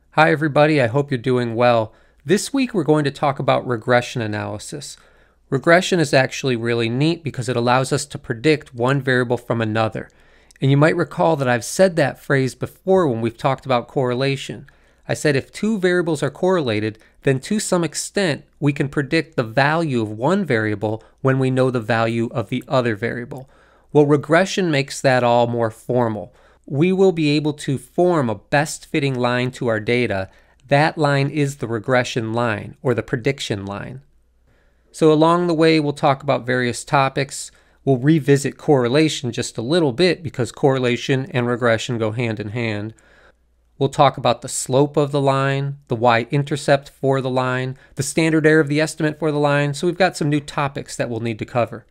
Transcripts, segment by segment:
Hi everybody, I hope you're doing well. This week we're going to talk about regression analysis. Regression is actually really neat because it allows us to predict one variable from another. And you might recall that I've said that phrase before when we've talked about correlation. I said if two variables are correlated, then to some extent we can predict the value of one variable when we know the value of the other variable. Well, regression makes that all more formal. We will be able to form a best fitting line to our data. That line is the regression line or the prediction line. So along the way, we'll talk about various topics. We'll revisit correlation just a little bit because correlation and regression go hand in hand. We'll talk about the slope of the line, the y-intercept for the line, the standard error of the estimate for the line. So we've got some new topics that we'll need to cover.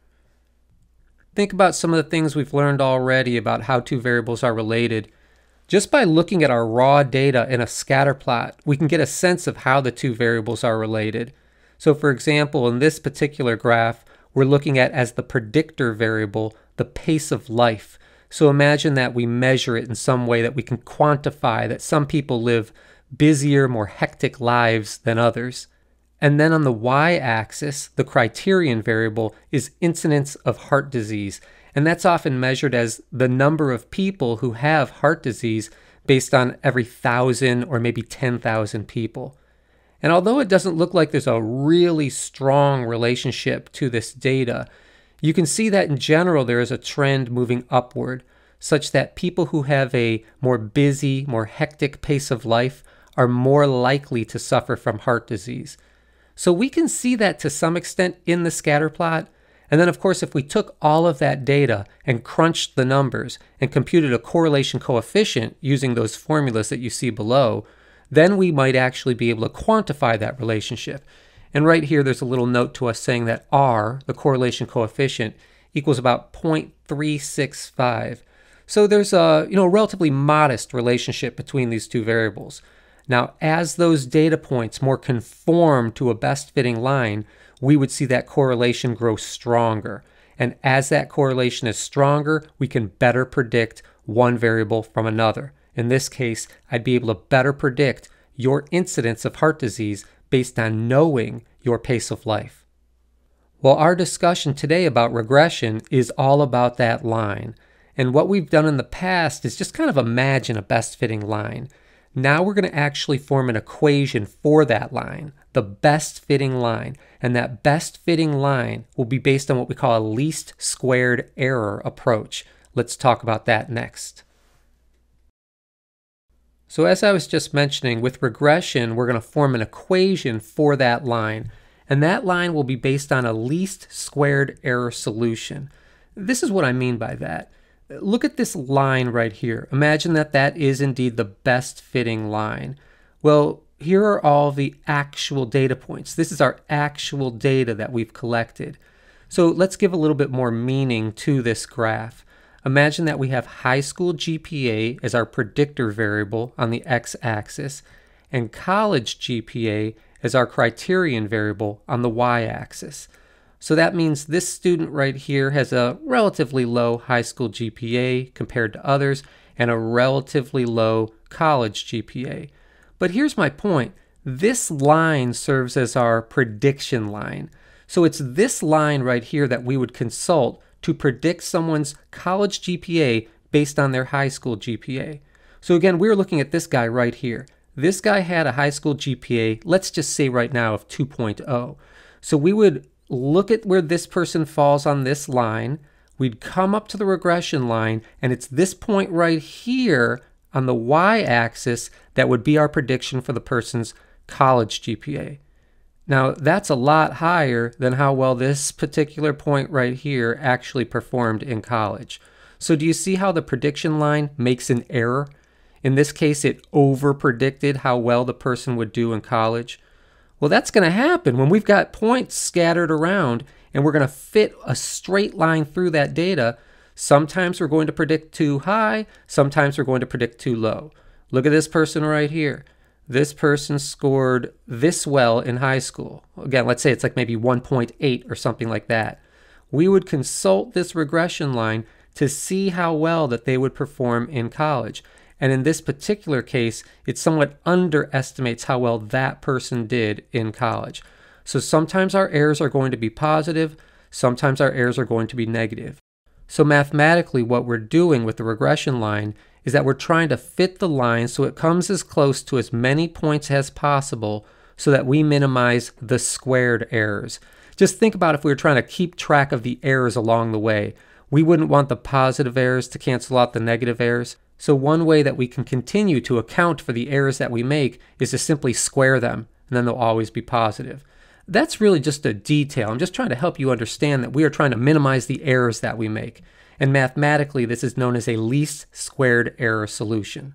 Think about some of the things we've learned already about how two variables are related. Just by looking at our raw data in a scatter plot, we can get a sense of how the two variables are related. So for example, in this particular graph, we're looking at as the predictor variable, the pace of life. So imagine that we measure it in some way that we can quantify that some people live busier, more hectic lives than others. And then on the y-axis, the criterion variable is incidence of heart disease. And that's often measured as the number of people who have heart disease based on every 1,000 or maybe 10,000 people. And although it doesn't look like there's a really strong relationship to this data, you can see that in general there is a trend moving upward, such that people who have a more busy, more hectic pace of life are more likely to suffer from heart disease. So we can see that to some extent in the scatter plot. And then of course, if we took all of that data and crunched the numbers and computed a correlation coefficient using those formulas that you see below, then we might actually be able to quantify that relationship. And right here, there's a little note to us saying that R, the correlation coefficient, equals about 0.365. So there's a relatively modest relationship between these two variables. Now, as those data points more conform to a best fitting line, we would see that correlation grow stronger. And as that correlation is stronger, we can better predict one variable from another. In this case, I'd be able to better predict your incidence of heart disease based on knowing your pace of life. Well, our discussion today about regression is all about that line. And what we've done in the past is just kind of imagine a best fitting line. Now we're going to actually form an equation for that line, the best fitting line. And that best fitting line will be based on what we call a least squared error approach. Let's talk about that next. So as I was just mentioning, with regression, we're going to form an equation for that line. And that line will be based on a least squared error solution. This is what I mean by that. Look at this line right here. Imagine that that is indeed the best fitting line. Well, here are all the actual data points. This is our actual data that we've collected. So let's give a little bit more meaning to this graph. Imagine that we have high school GPA as our predictor variable on the x-axis and college GPA as our criterion variable on the y-axis. So that means this student right here has a relatively low high school GPA compared to others and a relatively low college GPA. But here's my point. This line serves as our prediction line. So it's this line right here that we would consult to predict someone's college GPA based on their high school GPA. So again, we're looking at this guy right here. This guy had a high school GPA, let's just say right now, of 2.0. So we would look at where this person falls on this line. We'd come up to the regression line, and it's this point right here on the y-axis that would be our prediction for the person's college GPA. Now, that's a lot higher than how well this particular point right here actually performed in college. So do you see how the prediction line makes an error? In this case, it over-predicted how well the person would do in college. Well, that's going to happen when we've got points scattered around and we're going to fit a straight line through that data. Sometimes we're going to predict too high, sometimes we're going to predict too low. Look at this person right here. This person scored this well in high school. Again, let's say it's like maybe 1.8 or something like that. We would consult this regression line to see how well that they would perform in college. And in this particular case, it somewhat underestimates how well that person did in college. So sometimes our errors are going to be positive, sometimes our errors are going to be negative. So mathematically, what we're doing with the regression line is that we're trying to fit the line so it comes as close to as many points as possible so that we minimize the squared errors. Just think about if we were trying to keep track of the errors along the way. We wouldn't want the positive errors to cancel out the negative errors. So one way that we can continue to account for the errors that we make is to simply square them, and then they'll always be positive. That's really just a detail. I'm just trying to help you understand that we are trying to minimize the errors that we make. And mathematically, this is known as a least squared error solution.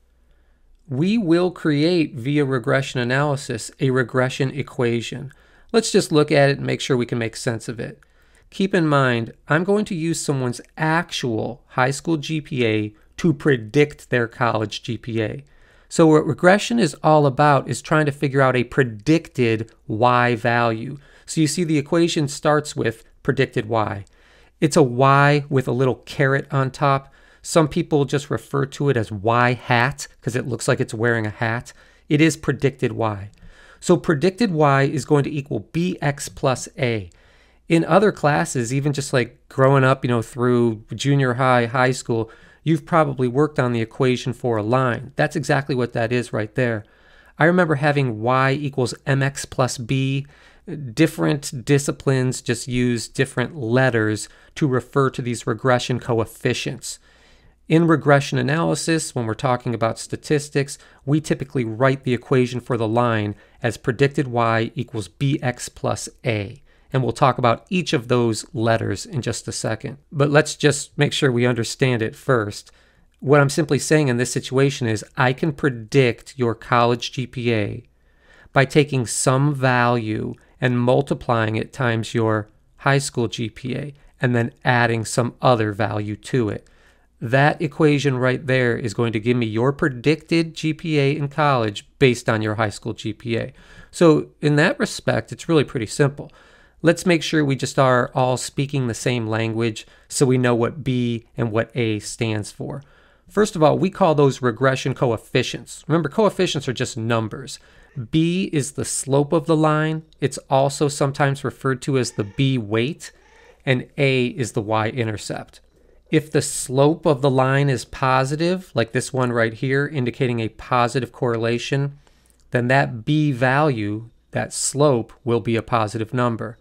We will create, via regression analysis, a regression equation. Let's just look at it and make sure we can make sense of it. Keep in mind, I'm going to use someone's actual high school GPA to predict their college GPA. So what regression is all about is trying to figure out a predicted Y value. So you see the equation starts with predicted Y. It's a Y with a little caret on top. Some people just refer to it as Y hat because it looks like it's wearing a hat. It is predicted Y. So predicted Y is going to equal BX plus A. In other classes, even just like growing up, through junior high, high school, you've probably worked on the equation for a line. That's exactly what that is right there. I remember having Y equals MX plus B. Different disciplines just use different letters to refer to these regression coefficients. In regression analysis, when we're talking about statistics, we typically write the equation for the line as predicted Y equals BX plus A. And we'll talk about each of those letters in just a second. But let's just make sure we understand it first. What I'm simply saying in this situation is I can predict your college GPA by taking some value and multiplying it times your high school GPA and then adding some other value to it. That equation right there is going to give me your predicted GPA in college based on your high school GPA. So in that respect, it's really pretty simple. Let's make sure we just are all speaking the same language so we know what B and what A stands for. First of all, we call those regression coefficients. Remember, coefficients are just numbers. B is the slope of the line. It's also sometimes referred to as the B weight, and A is the y-intercept. If the slope of the line is positive, like this one right here, indicating a positive correlation, then that B value, that slope, will be a positive number.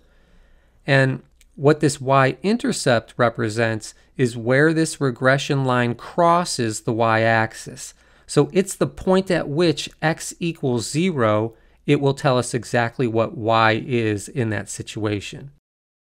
And what this y-intercept represents is where this regression line crosses the y-axis. So it's the point at which x equals 0, it will tell us exactly what y is in that situation.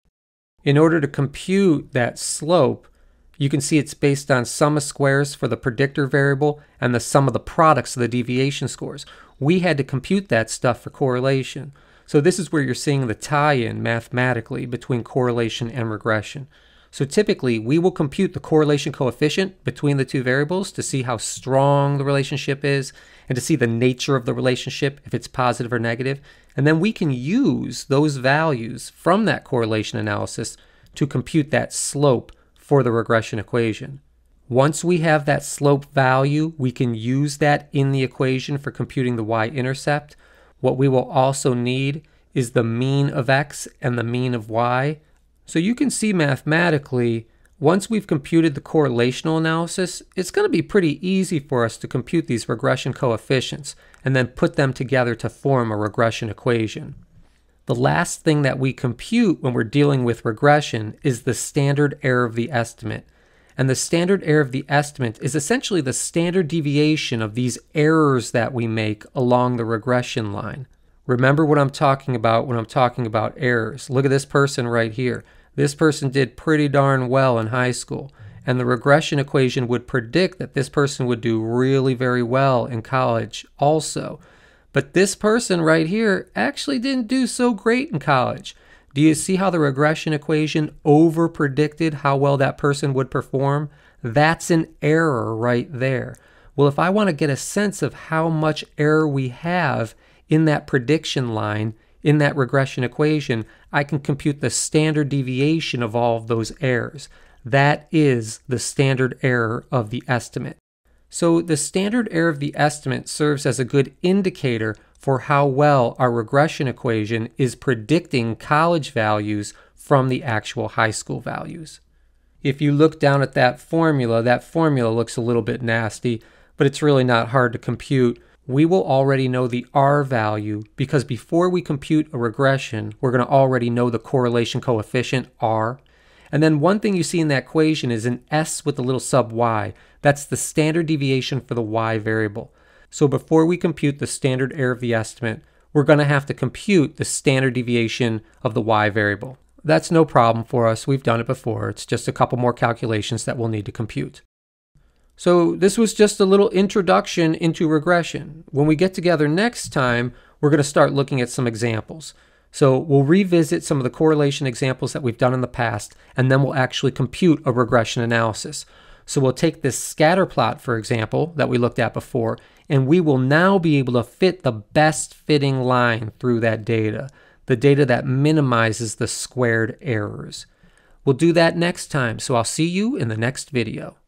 In order to compute that slope, you can see it's based on sum of squares for the predictor variable and the sum of the products of the deviation scores. We had to compute that stuff for correlation. So this is where you're seeing the tie-in mathematically between correlation and regression. So typically, we will compute the correlation coefficient between the two variables to see how strong the relationship is and to see the nature of the relationship, if it's positive or negative. And then we can use those values from that correlation analysis to compute that slope for the regression equation. Once we have that slope value, we can use that in the equation for computing the y-intercept. What we will also need is the mean of x and the mean of y. So you can see mathematically, once we've computed the correlational analysis, it's going to be pretty easy for us to compute these regression coefficients and then put them together to form a regression equation. The last thing that we compute when we're dealing with regression is the standard error of the estimate. And the standard error of the estimate is essentially the standard deviation of these errors that we make along the regression line. Remember what I'm talking about when I'm talking about errors. Look at this person right here. This person did pretty darn well in high school, and the regression equation would predict that this person would do really very well in college also. But this person right here actually didn't do so great in college. Do you see how the regression equation over-predicted how well that person would perform? That's an error right there. Well, if I want to get a sense of how much error we have in that prediction line, in that regression equation, I can compute the standard deviation of all of those errors. That is the standard error of the estimate. So the standard error of the estimate serves as a good indicator for how well our regression equation is predicting college values from the actual high school values. If you look down at that formula looks a little bit nasty, but it's really not hard to compute. We will already know the R value because before we compute a regression, we're going to already know the correlation coefficient R. And then one thing you see in that equation is an S with a little sub y. That's the standard deviation for the y variable. So before we compute the standard error of the estimate, we're going to have to compute the standard deviation of the y variable. That's no problem for us. We've done it before. It's just a couple more calculations that we'll need to compute. So this was just a little introduction into regression. When we get together next time, we're going to start looking at some examples. So we'll revisit some of the correlation examples that we've done in the past, and then we'll actually compute a regression analysis. So we'll take this scatter plot, for example, that we looked at before, and we will now be able to fit the best fitting line through that data, the data that minimizes the squared errors. We'll do that next time, so I'll see you in the next video.